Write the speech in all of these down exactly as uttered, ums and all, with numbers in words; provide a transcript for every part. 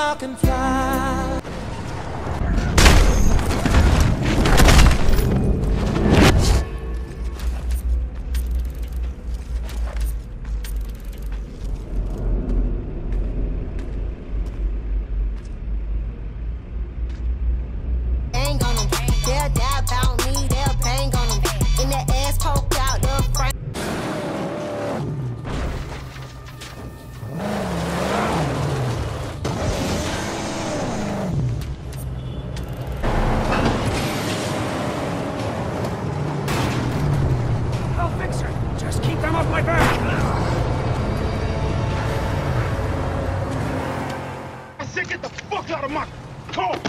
I can fly. Bang on them, they'll die about me, they'll bang on them. In the ass poked out the front. I'll fix her. Just keep them off my back. I said get the fuck out of my car.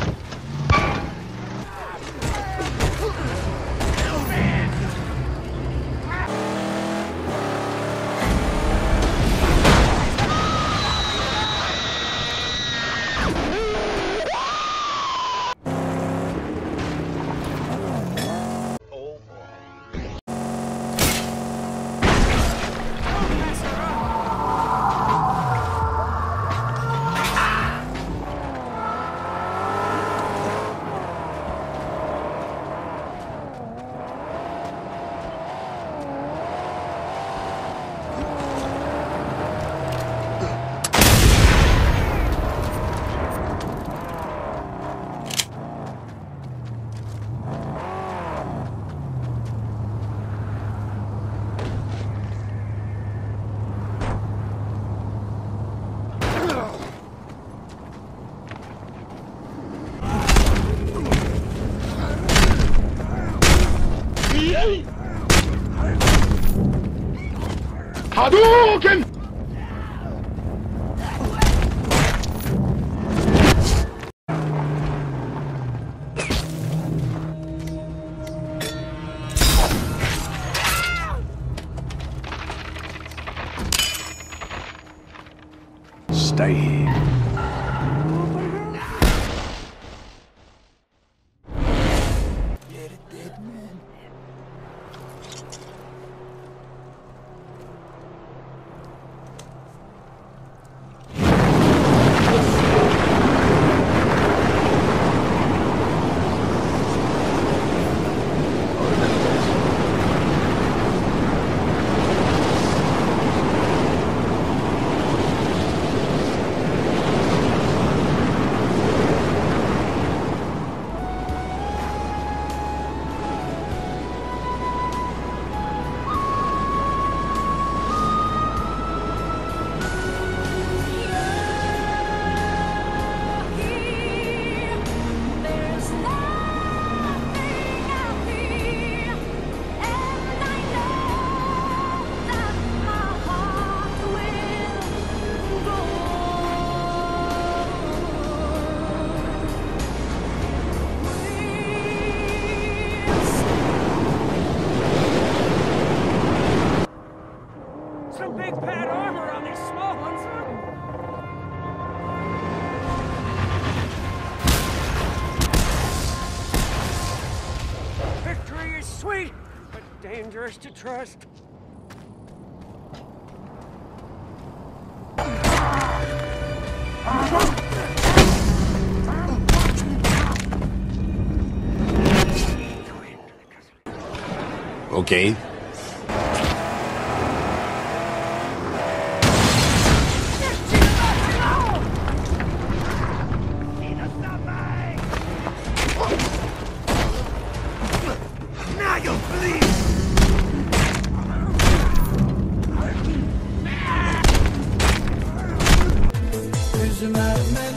Hadouken! Stay here. Get it, dead man. Some big pad armor on these small ones. Victory is sweet, but dangerous to trust. Okay. Now you'll bleed! Who's the madman?